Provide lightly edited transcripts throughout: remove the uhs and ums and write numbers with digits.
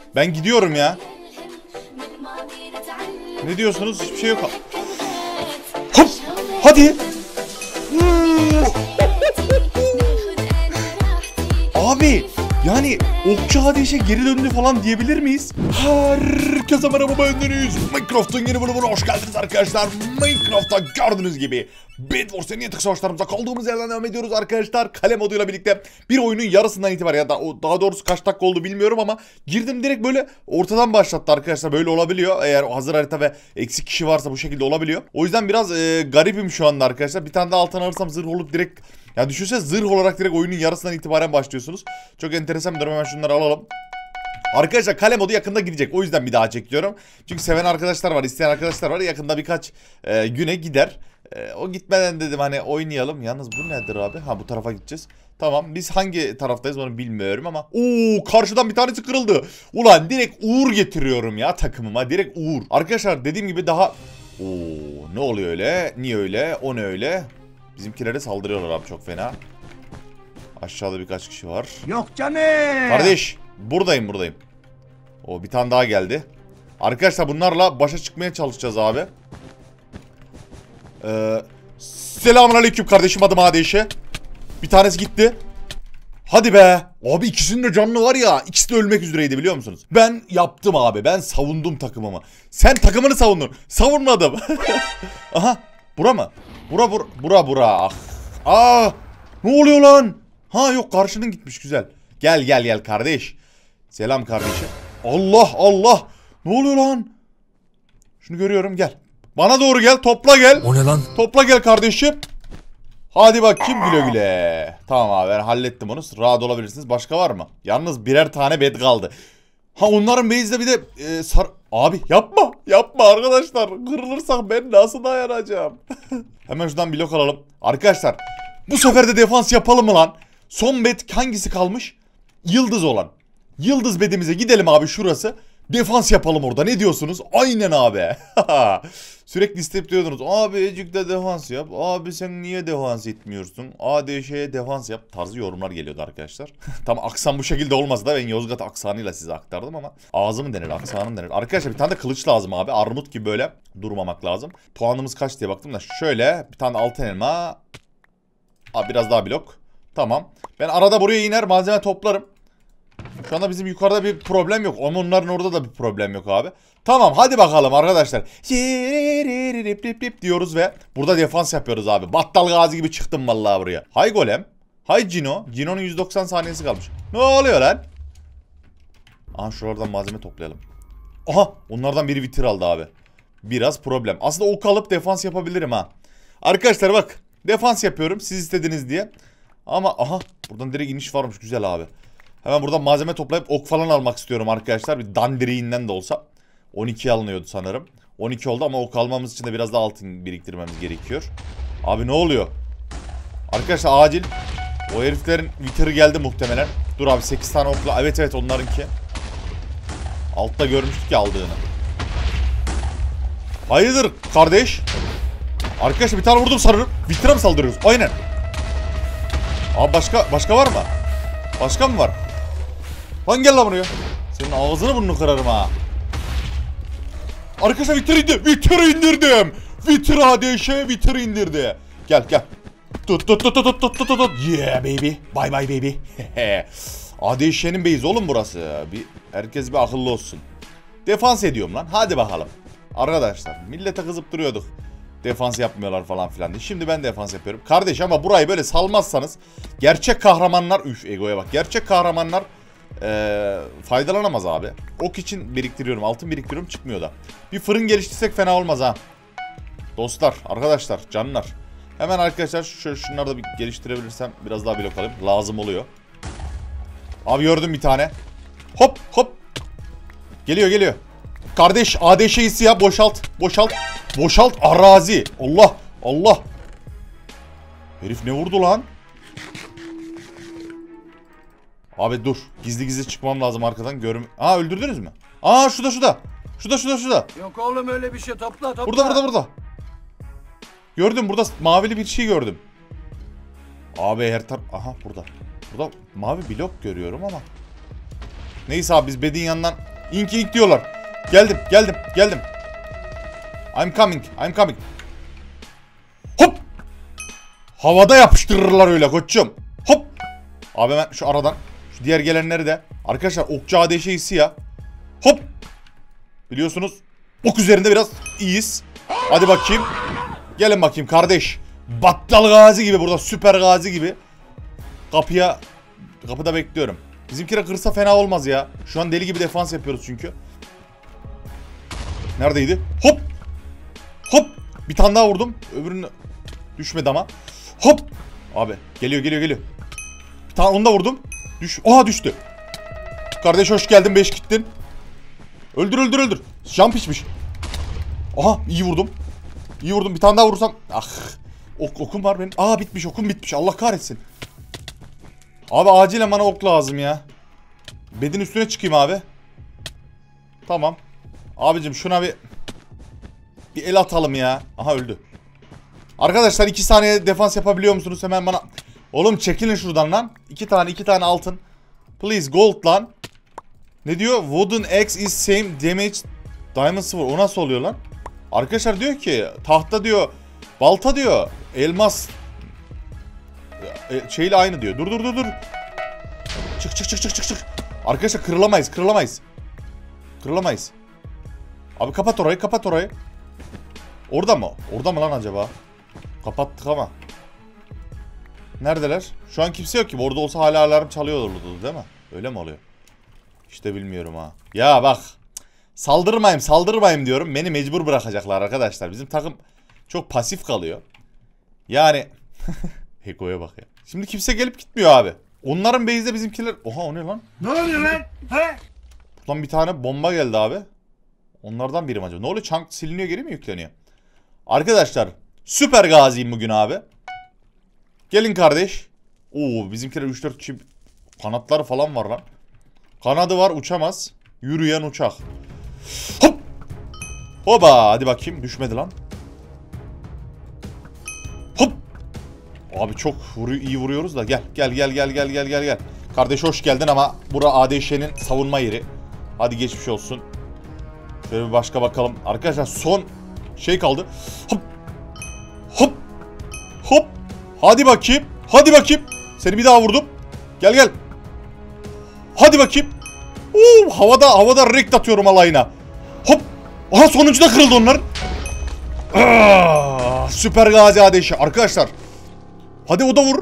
Ben gidiyorum ya. Ne diyorsunuz? Hiçbir şey yok. Hop! Hadi! Abi! Yani okçu Hades'e geri döndü falan diyebilir miyiz? Herkese merhaba, bendeniz. Minecraft'ın yeni bölümüne hoş geldiniz arkadaşlar. Minecraft'ta gördüğünüz gibi Bed Wars en yatık savaşlarımıza kaldığımız yerden devam ediyoruz arkadaşlar. Kale moduyla birlikte bir oyunun yarısından itibaren, ya da daha doğrusu kaç dakika oldu bilmiyorum ama girdim direkt böyle ortadan başlattı arkadaşlar. Böyle olabiliyor. Eğer hazır harita ve eksik kişi varsa bu şekilde olabiliyor. O yüzden biraz garibim şu anda arkadaşlar. Bir tane daha altın alırsam zırh olup direkt... Ya düşünsene, zırh olarak direkt oyunun yarısından itibaren başlıyorsunuz. Çok enteresan bir durum. Hemen şunları alalım. Arkadaşlar kale modu yakında gidecek. O yüzden bir daha çekiyorum. Çünkü seven arkadaşlar var, isteyen arkadaşlar var. Yakında birkaç güne gider. O gitmeden dedim hani oynayalım. Yalnız bu nedir abi? Ha, bu tarafa gideceğiz. Tamam, biz hangi taraftayız onu bilmiyorum ama. Oo, karşıdan bir tanesi kırıldı. Ulan direkt uğur getiriyorum ya takımıma. Direkt uğur. Arkadaşlar dediğim gibi daha... Oo, ne oluyor öyle? Niye öyle? O ne öyle? Bizimkilere saldırıyorlar abi çok fena. Aşağıda birkaç kişi var. Yok canım. Kardeş buradayım. O bir tane daha geldi. Arkadaşlar bunlarla başa çıkmaya çalışacağız abi. Selamünaleyküm kardeşim, adım Adeşe. Bir tanesi gitti. Hadi be. Abi ikisinin de canlı var ya. İkisi de ölmek üzereydi biliyor musunuz? Ben yaptım abi. Ben savundum takımımı. Sen takımını savundun. Savunmadım. Aha. Bura mı? Bura. Ah. Ne oluyor lan? Ha yok, karşının gitmiş, güzel. Gel kardeş. Selam kardeşim. Allah. Ne oluyor lan? Şunu görüyorum, gel. Bana doğru gel, topla gel. O ne lan? Topla gel kardeşim. Hadi bakayım, güle. Tamam abi, ben hallettim onu. Rahat olabilirsiniz. Başka var mı? Yalnız birer tane bed kaldı. Ha, onların base'de bir de Abi yapma arkadaşlar. Kırılırsak ben nasıl dayanacağım? Hemen şuradan blok alalım. Arkadaşlar bu sefer de defans yapalım mı lan? Son bed hangisi kalmış? Yıldız olan. Yıldız bedimize gidelim abi, şurası. Defans yapalım orada, ne diyorsunuz? Aynen abi. Sürekli isteyip diyordunuz. Abi Ecik'te defans yap. Abi sen niye defans etmiyorsun? ADŞ'ye defans yap tarzı yorumlar geliyordu arkadaşlar. Tam aksan bu şekilde olmasa da ben Yozgat aksanıyla size aktardım ama ağzımı denir, aksanım denir. Arkadaşlar bir tane de kılıç lazım abi. Armut gibi böyle durmamak lazım. Puanımız kaç diye baktım da şöyle bir tane altın elma. Abi biraz daha blok. Tamam. Ben arada buraya iner malzeme toplarım. Şu anda bizim yukarıda bir problem yok. Onların orada da bir problem yok abi. Tamam, hadi bakalım arkadaşlar. Diyoruz ve burada defans yapıyoruz abi. Battal Gazi gibi çıktım vallahi buraya. Hay Golem. Hay Cino. Cino'nun 190 saniyesi kalmış. Ne oluyor lan? Aha, şuralardan malzeme toplayalım. Aha, onlardan biri vitir aldı abi. Biraz problem. Aslında ok alıp defans yapabilirim ha. Arkadaşlar bak. Defans yapıyorum siz istediniz diye. Ama aha, buradan direkt iniş varmış, güzel abi. Hemen buradan malzeme toplayıp ok falan almak istiyorum arkadaşlar. Bir dandiriğinden de olsa. 12 alınıyordu sanırım. 12 oldu ama ok almamız için de biraz daha altın biriktirmemiz gerekiyor. Abi ne oluyor? Arkadaşlar acil. O heriflerin vitiri geldi muhtemelen. Dur abi, 8 tane okla. Evet onlarınki. Altta görmüştük ya aldığını. Hayırdır kardeş? Arkadaşlar bir tane vurdum sanırım. Vitire mi saldırıyoruz? Aynen. Abi başka var mı? Başka mı var? Lan gel lan buraya. Senin ağzını burnunu kırarım ha. Arkadaşlar vitir indirdim. Vitir ADŞ vitir indirdi. Gel. Tut. Yeah baby. Bye baby. ADŞ'nin base oğlum burası. Herkes bir akıllı olsun. Defans ediyorum lan. Hadi bakalım. Arkadaşlar millete kızıp duruyorduk. Defans yapmıyorlar falan filan diye. Şimdi ben defans yapıyorum. Kardeş ama burayı böyle salmazsanız gerçek kahramanlar, egoya bak. Gerçek kahramanlar faydalanamaz abi. Ok için biriktiriyorum, altın biriktiriyorum, çıkmıyor da. Bir fırın geliştirsek fena olmaz ha. Dostlar, arkadaşlar, canlar. Hemen arkadaşlar şunları da bir geliştirebilirsem biraz daha blok alayım. Lazım oluyor. Abi gördüm bir tane. Hop. Geliyor. Kardeş ADŞ'yi siyah boşalt arazi. Allah. Herif ne vurdu lan? Abi dur. Gizli çıkmam lazım arkadan. Aa, öldürdünüz mü? Aa, şurada. Yok oğlum öyle bir şey, topla. Burada. Gördüm, burada mavili bir şey gördüm. Abi her taraf. Aha, burada. Burada mavi blok görüyorum ama. Neyse abi, biz bedin yanından İnk ink diyorlar. Geldim. I'm coming. Hop. Havada yapıştırırlar öyle koçum. Hop. Abi ben şu aradan. Şu diğer gelenleri de. Arkadaşlar okçu ADŞ hissi ya. Hop. Biliyorsunuz ok üzerinde biraz iyiyiz. Hadi bakayım. Gelin bakayım kardeş. Battal gazi gibi burada, süper gazi gibi. Kapıda bekliyorum. Bizimkiler kırsa fena olmaz ya. Şu an deli gibi defans yapıyoruz çünkü. Neredeydi? Hop. Hop. Bir tane daha vurdum. Öbürünü düşmedi ama. Hop. Abi geliyor. Bir tane onu da vurdum. Oha düştü. Kardeş hoş geldin, 5 gittin. Öldür. Jump içmiş. Aha iyi vurdum. Bir tane daha vurursam. Ah. Okum var benim. Aa bitmiş, okum bitmiş. Allah kahretsin. Abi acilen bana ok lazım ya. Bedin üstüne çıkayım abi. Tamam. Abicim şuna bir el atalım ya. Aha öldü. Arkadaşlar 2 saniye defans yapabiliyor musunuz? Hemen bana. Oğlum çekilin şuradan lan. 2 tane altın. Please gold lan. Ne diyor? Wooden axe is same damage diamond sword. O nasıl oluyor lan? Arkadaşlar diyor ki tahta diyor, balta diyor, elmas şeyle aynı diyor. Dur. Çık. Arkadaşlar kırılamayız. Abi kapat orayı. Orada mı lan acaba? Kapattık ama. Neredeler? Şu an kimse yok ki. Orada olsa hala alarm çalıyor olurdu değil mi? Öyle mi oluyor? İşte bilmiyorum ha. Ya bak. Saldırmayayım diyorum. Beni mecbur bırakacaklar arkadaşlar. Bizim takım çok pasif kalıyor. Yani. Heko'ya bak ya. Şimdi kimse gelip gitmiyor abi. Onların base'de bizimkiler. Oha o ne lan? Ne oluyor lan? He? Buradan bir tane bomba geldi abi. Onlardan biri mi acaba? Ne oluyor? Chunk siliniyor, geri mi yükleniyor? Arkadaşlar süper gaziyim bugün abi. Gelin kardeş. Oo bizimkiler 3-4 kişi, kanatları falan var lan. Kanadı var, uçamaz. Yürüyen uçak. Hop. Hoba hadi bakayım, düşmedi lan. Hop. Abi çok iyi vuruyoruz da gel. Kardeş hoş geldin ama bura ADŞ'nin savunma yeri. Hadi geçmiş olsun. Şöyle bir başka bakalım. Arkadaşlar son şey kaldı. Hop. Hadi bakayım. Seni bir daha vurdum. Gel. Hadi bakayım. Havada rekt atıyorum alayına. Hop. Aha sonuncu da kırıldı onlar. Süper gazi ADŞ arkadaşlar. Hadi o da vur.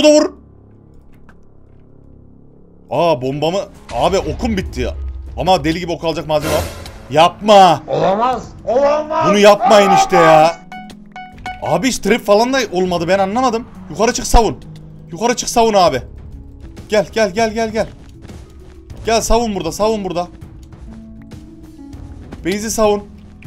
Bombamı. Abi okum bitti ya. Ama deli gibi ok alacak malzeme var. Yapma. Olamaz. Bunu yapmayın işte ya. Abi strip falan da olmadı, ben anlamadım. Yukarı çık savun abi. Gel. Gel savun burada. Base'i savun.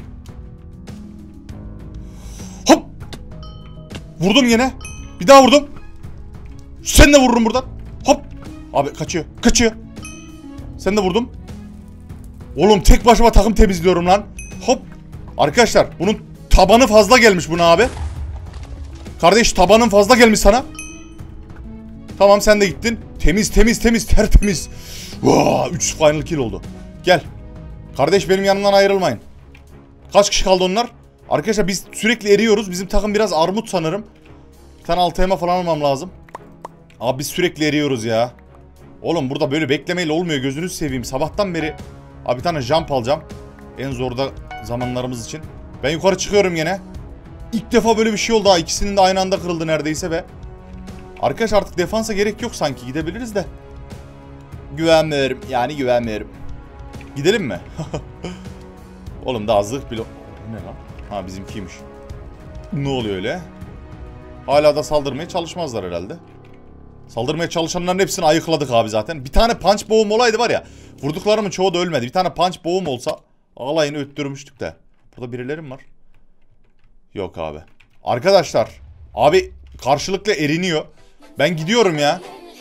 Hop. Vurdum yine. Bir daha vurdum. Sen de vururum buradan. Hop. Abi kaçıyor. Sen de vurdum. Oğlum tek başıma takım temizliyorum lan. Hop. Arkadaşlar bunun tabanı fazla gelmiş buna abi. Kardeş tabanın fazla gelmiş sana. Tamam sen de gittin. Temiz tertemiz. 3 final kill oldu. Gel. Kardeş benim yanımdan ayrılmayın. Kaç kişi kaldı onlar? Arkadaşlar biz sürekli eriyoruz. Bizim takım biraz armut sanırım. Bir tane altı elma falan almam lazım. Abi biz sürekli eriyoruz ya. Oğlum burada böyle beklemeyle olmuyor, gözünüzü seveyim. Sabahtan beri. Abi bir tane jump alacağım. En zorda zamanlarımız için. Ben yukarı çıkıyorum yine. İlk defa böyle bir şey oldu ha. İkisinin de aynı anda kırıldı neredeyse be. Arkadaş artık defansa gerek yok sanki. Gidebiliriz de. Güvenmiyorum. Gidelim mi? Oğlum daha zırh bile... Ne lan? Ha bizimkiymiş. Ne oluyor öyle? Hala da saldırmaya çalışmazlar herhalde. Saldırmaya çalışanların hepsini ayıkladık abi zaten. Bir tane punch boğum olaydı var ya. Vurduklarımın çoğu da ölmedi. Bir tane punch boğum olsa alayını öttürmüştük de. Burada birileri mi var? Yok abi. Arkadaşlar. Abi karşılıklı eriniyor. Ben gidiyorum ya.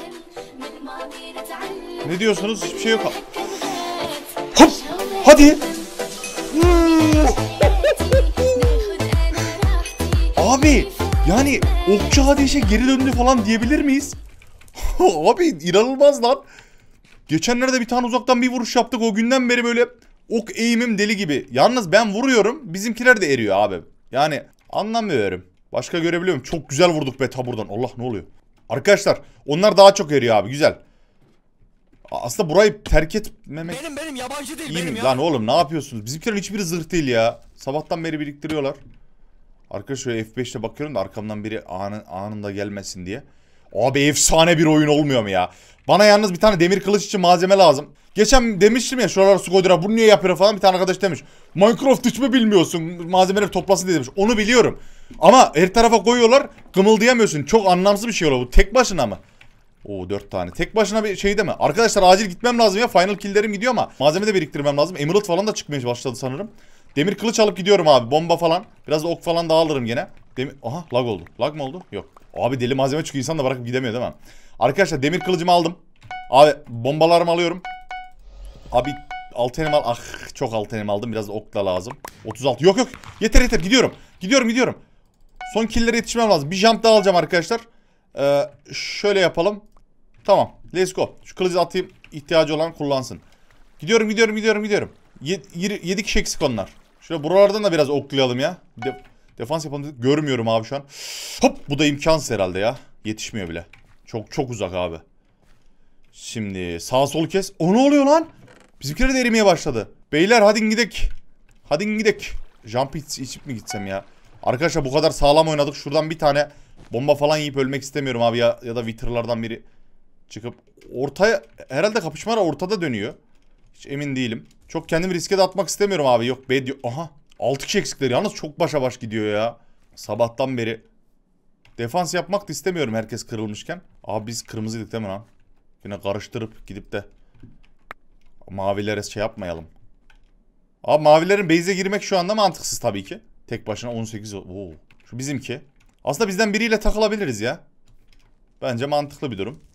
Ne diyorsunuz? Hiçbir şey yok. Hop! Hadi! Abi yani okçu ADŞ geri döndü falan diyebilir miyiz? Abi inanılmaz lan. Geçenlerde bir tane uzaktan bir vuruş yaptık. O günden beri böyle ok eğimim deli gibi. Yalnız ben vuruyorum. Bizimkiler de eriyor abi. Yani anlamıyorum. Başka görebiliyorum. Çok güzel vurduk be taburdan. Allah ne oluyor? Arkadaşlar onlar daha çok eriyor abi. Güzel. Aslında burayı terk etmemek... Benim yabancı değil İyi benim mi? ya. Lan oğlum ne yapıyorsunuz? Bizimkilerin hiçbiri zırh değil ya. Sabahtan beri biriktiriyorlar. Arkadaşlar şöyle F5'te bakıyorum da arkamdan biri anında gelmesin diye. Abi efsane bir oyun olmuyor mu ya? Bana yalnız bir tane demir kılıç için malzeme lazım. Geçen demiştim ya şuralara su koydular. Bunu niye yapıyor falan bir tane arkadaş demiş. Minecraft hiç mi bilmiyorsun? Malzemeleri toplasın diye demiş. Onu biliyorum. Ama her tarafa koyuyorlar. Kımıldayamıyorsun. Çok anlamsız bir şey oluyor bu. Tek başına mı? Oo 4 tane. Tek başına bir şey değil mi? Arkadaşlar acil gitmem lazım ya. Final kill'lerim gidiyor ama malzeme de biriktirmem lazım. Emerald falan da çıkmaya başladı sanırım. Demir kılıç alıp gidiyorum abi. Bomba falan. Biraz da ok falan da alırım gene. Aha lag oldu. Lag mı oldu? Yok. Abi deli malzeme çıkıyor. İnsan da bırakıp gidemiyor değil mi? Arkadaşlar demir kılıcımı aldım. Abi bombalarımı alıyorum. Abi altenim al. Ah çok altenim aldım. Biraz da ok da lazım. 36. Yok. Yeter. Gidiyorum. Gidiyorum. Son kill'lere yetişmem lazım. Bir jump daha alacağım arkadaşlar. Şöyle yapalım. Tamam. Let's go. Şu kılıcı atayım. İhtiyacı olan kullansın. Gidiyorum. 7 kişi eksik onlar. Şöyle buralardan da biraz oklayalım ya. Defans yapalım dedik. Görmüyorum abi şu an. Hop bu da imkansız herhalde ya. Yetişmiyor bile. Çok uzak abi. Şimdi sağ sol kes. O ne oluyor lan? Bizimkiler de erimeye başladı. Beyler hadi gidek. Jump içip mi gitsem ya? Arkadaşlar bu kadar sağlam oynadık. Şuradan bir tane bomba falan yiyip ölmek istemiyorum abi. Ya da Wither'lardan biri çıkıp ortaya herhalde kapışmalar ortada dönüyor. Hiç emin değilim. Çok kendimi riske de atmak istemiyorum abi. Yok be diyor. Aha 6 kişi eksikleri. Yalnız çok başa baş gidiyor ya. Sabahtan beri. Defans yapmak da istemiyorum herkes kırılmışken. Abi biz kırmızıydık değil mi lan? Yine karıştırıp gidip de mavilere şey yapmayalım. Abi mavilerin base'e girmek şu anda mantıksız tabii ki. Tek başına 18. Oo. Şu bizimki. Aslında bizden biriyle takılabiliriz ya. Bence mantıklı bir durum.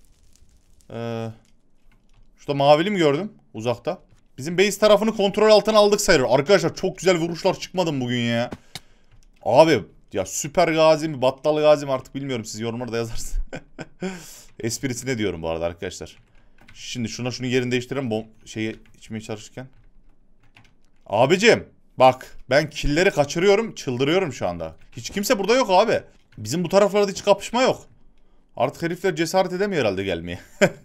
Şurada mavili mi gördüm uzakta? Bizim base tarafını kontrol altına aldık sayılır. Arkadaşlar çok güzel vuruşlar çıkmadı mı bugün ya? Abi ya süper gazi mi battal gazi mi artık bilmiyorum, siz yorumlarda yazarsınız. Esprisine diyorum bu arada arkadaşlar. Şimdi şunu yerini değiştirelim şeyi içmeye çalışırken. Abicim bak ben killleri kaçırıyorum, çıldırıyorum şu anda. Hiç kimse burada yok abi. Bizim bu taraflarda hiç kapışma yok. Artık herifler cesaret edemiyor herhalde gelmeye.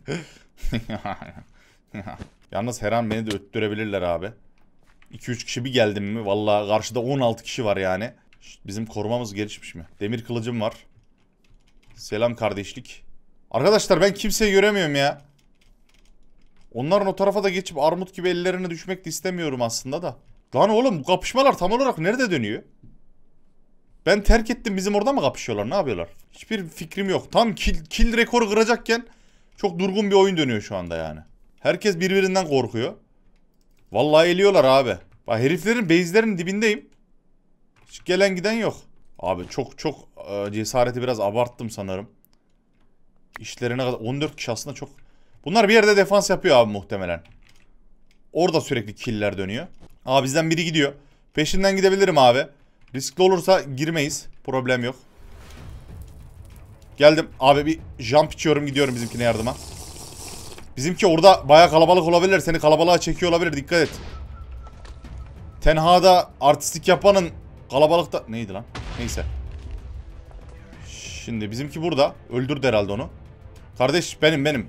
Yalnız her an beni de öttürebilirler abi. 2-3 kişi bir geldim mi? Vallahi karşıda 16 kişi var yani. Bizim korumamız gelişmiş mi? Demir kılıcım var. Selam kardeşlik. Arkadaşlar ben kimseyi göremiyorum ya. Onların o tarafa da geçip armut gibi ellerine düşmek de istemiyorum aslında da. Lan oğlum bu kapışmalar tam olarak nerede dönüyor? Ben terk ettim, bizim orada mı kapışıyorlar, ne yapıyorlar? Hiçbir fikrim yok. Tam kill rekoru kıracakken çok durgun bir oyun dönüyor şu anda yani. Herkes birbirinden korkuyor. Vallahi eliyorlar abi. Bak heriflerin base'lerin dibindeyim. Hiç gelen giden yok. Abi çok cesareti biraz abarttım sanırım. İşlerine kadar 14 kişi aslında çok. Bunlar bir yerde defans yapıyor abi muhtemelen. Orada sürekli killer dönüyor. Aa bizden biri gidiyor. Peşinden gidebilirim abi. Riskli olursa girmeyiz. Problem yok. Geldim. Abi bir jump içiyorum, gidiyorum bizimkine yardıma. Bizimki orada baya kalabalık olabilir. Seni kalabalığa çekiyor olabilir. Dikkat et. Tenhada artistik yapanın kalabalıkta... Neydi lan? Neyse. Şimdi bizimki burada. Öldürdü herhalde onu. Kardeş benim.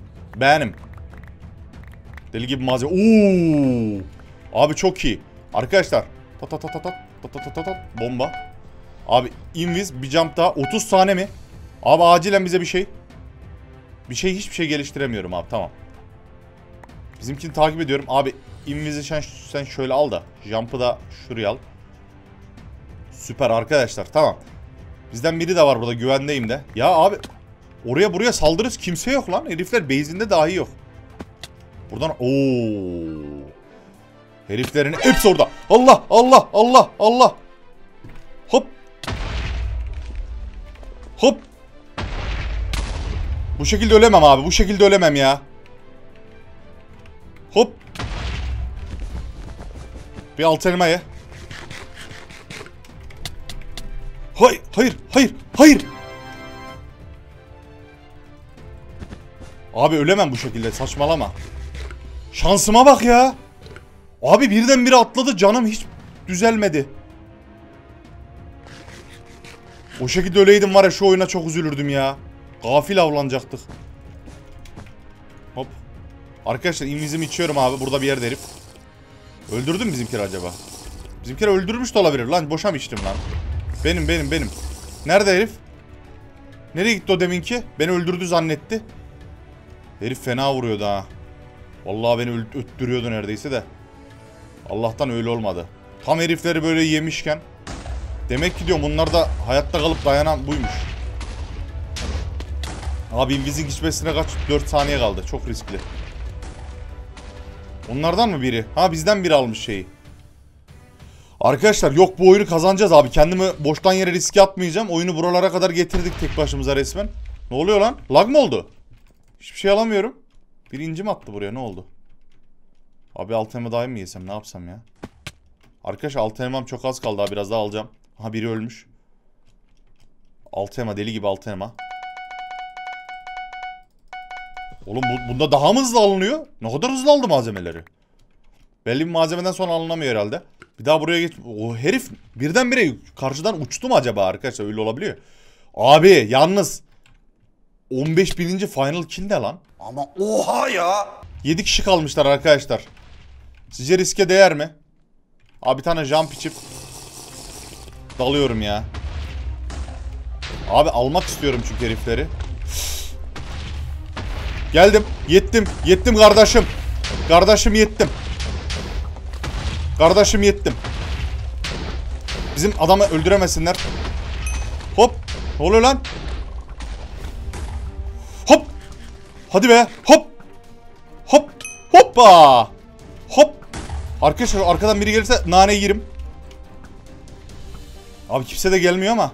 Deli gibi malzeme. Oo! Abi çok iyi. Arkadaşlar. Bomba. Abi invis bir jump daha. 30 tane mi? Abi acilen bize bir şey. Hiçbir şey geliştiremiyorum abi, tamam. Bizimkini takip ediyorum. Abi invis'i sen şöyle al da. Jump'ı da şuraya al. Süper arkadaşlar, tamam. Bizden biri de var burada, güvendeyim de. Ya abi oraya buraya saldırırız, kimse yok lan. Herifler base'inde dahi yok. Buradan ooo. Heriflerin hepsi orada. Allah. Hop. Bu şekilde ölemem abi. Bu şekilde ölemem ya. Hop. Bir alt elma ye. Hayır. Abi ölemem bu şekilde. Saçmalama. Şansıma bak ya. Abi birdenbire atladı, canım hiç düzelmedi. O şekilde öleydim var ya, şu oyuna çok üzülürdüm ya. Gafil avlanacaktık. Hop. Arkadaşlar invizimi içiyorum abi. Burada bir yerde herif. Öldürdü mü bizimkiler acaba? Bizimkiler öldürmüş de olabilir lan. Boşa mı içtim lan? Benim. Nerede herif? Nereye gitti o deminki? Beni öldürdü zannetti. Herif fena vuruyordu ha. Vallahi beni öttürüyordu neredeyse de. Allah'tan öyle olmadı. Tam herifleri böyle yemişken. Demek ki diyorum bunlar da hayatta kalıp dayanan buymuş. Abi invizin geçmesine kaç? 4 saniye kaldı. Çok riskli. Onlardan mı biri? Ha, bizden biri almış şeyi. Arkadaşlar yok, bu oyunu kazanacağız abi. Kendimi boştan yere riske atmayacağım. Oyunu buralara kadar getirdik tek başımıza resmen. Ne oluyor lan? Lag mı oldu? Hiçbir şey alamıyorum. Birinci mi attı buraya? Ne oldu? Abi alt elma daha mı yesem? Ne yapsam ya? Arkadaşlar alt elmam çok az kaldı. Daha biraz daha alacağım. Aha, biri ölmüş. Alt elma, deli gibi alt elma. Oğlum bunda daha mı hızlı alınıyor? Ne kadar hızlı aldı malzemeleri. Belli bir malzemeden sonra alınamıyor herhalde. Bir daha buraya geç. O herif birdenbire karşıdan uçtu mu acaba arkadaşlar? Öyle olabiliyor. Abi yalnız 15 bininci final kill ne lan? Ama oha ya. 7 kişi kalmışlar arkadaşlar. Sizce riske değer mi? Abi bir tane jump içip dalıyorum ya. Abi almak istiyorum çünkü herifleri. Geldim. Yettim kardeşim. Kardeşim yettim. Bizim adamı öldüremesinler. Hop. Ne oluyor lan? Hop. Hadi be. Hop. Hoppa. Hop. Arkadaşlar arkadan biri gelirse nane yerim. Abi kimse de gelmiyor ama.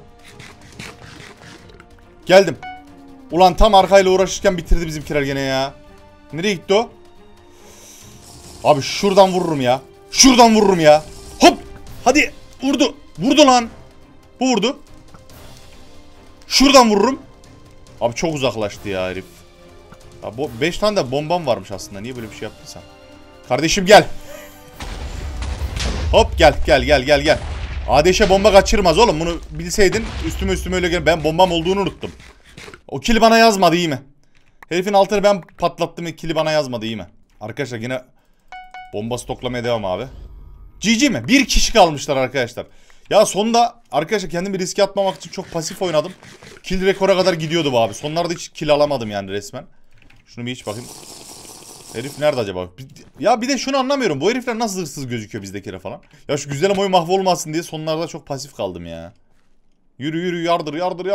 Geldim. Ulan tam arkayla uğraşırken bitirdi bizimkiler gene ya. Nereye gitti o? Abi şuradan vururum ya. Hop. Hadi. Vurdu lan. Bu vurdu. Şuradan vururum. Abi çok uzaklaştı ya herif. 5 tane de bombam varmış aslında. Niye böyle bir şey yaptın sen? Kardeşim gel. Hop gel. Adeşe bomba kaçırmaz oğlum. Bunu bilseydin üstüme öyle gel. Ben bombam olduğunu unuttum. O kili bana yazmadı, iyi mi? Herifin altını ben patlattım, kili bana yazmadı, iyi mi? Arkadaşlar yine bomba stoklamaya devam abi. GG mi? Bir kişi kalmışlar arkadaşlar. Ya sonda arkadaşlar kendimi riske atmamak için çok pasif oynadım. Kill rekora kadar gidiyordu bu abi. Sonlarda hiç kill alamadım yani resmen. Şunu bir iç bakayım. Herif nerede acaba? Ya bir de şunu anlamıyorum. Bu herifler nasıl hırsız gözüküyor bizdekiler falan. Ya şu güzelim oyun mahvolmasın diye sonlarda çok pasif kaldım ya. Yürü yardır.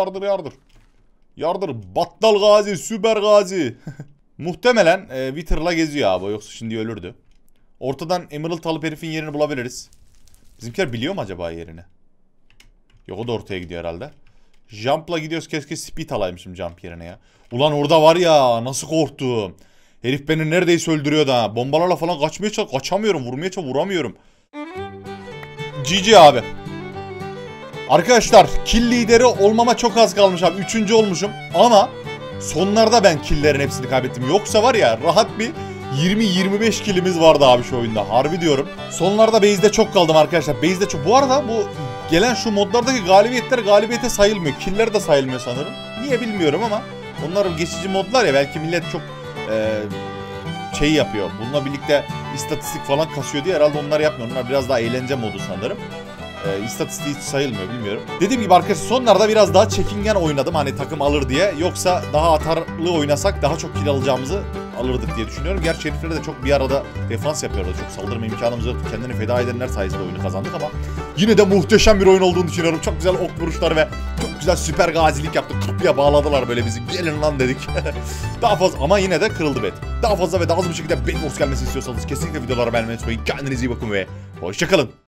Yardır battal gazi, süper gazi. Muhtemelen Wither'la geziyor abi, yoksa şimdi ölürdü. Ortadan Emerald alıp herifin yerini bulabiliriz. Bizimkiler biliyor mu acaba yerini? Yok, o da ortaya gidiyor herhalde. Jump'la gidiyoruz, keşke speed alaymışım jump yerine ya. Ulan orada var ya, nasıl korktum. Herif beni neredeyse öldürüyordu ha. Bombalarla falan kaçamıyorum, vuramıyorum. GG abi. Arkadaşlar kill lideri olmama çok az kalmış abi. 3. olmuşum ama sonlarda ben killlerin hepsini kaybettim. Yoksa var ya rahat bir 20-25 killimiz vardı abi şu oyunda. Harbi diyorum. Sonlarda base'de çok kaldım arkadaşlar. Base'de çok. Bu arada bu gelen şu modlardaki galibiyetler galibiyete sayılmıyor. Killer de sayılmıyor sanırım. Niye bilmiyorum ama onlar geçici modlar ya, belki millet çok şey yapıyor. Bununla birlikte istatistik falan kasıyor diye herhalde onlar yapmıyor. Onlar biraz daha eğlence modu sanırım. İstatistiği hiç sayılmıyor, bilmiyorum. Dediğim gibi arkadaşlar sonlarda biraz daha çekingen oynadım hani takım alır diye. Yoksa daha atarlı oynasak daha çok kill alacağımızı alırdık diye düşünüyorum. Gerçi herifler de çok bir arada defans yapıyorlar. Çok saldırma imkanımız yoktu. Kendini feda edenler sayesinde oyunu kazandık ama yine de muhteşem bir oyun olduğunu düşünüyorum. Çok güzel ok vuruşlar ve çok güzel süper gazilik yaptık. Kapıya bağladılar böyle bizi. Gelin lan dedik. Daha fazla ama yine de kırıldı bet. Daha fazla ve daha hızlı bir şekilde Bedwars gelmesini istiyorsanız kesinlikle videolara beğenmeyi unutmayın. Kendinize iyi bakın ve hoşçakalın.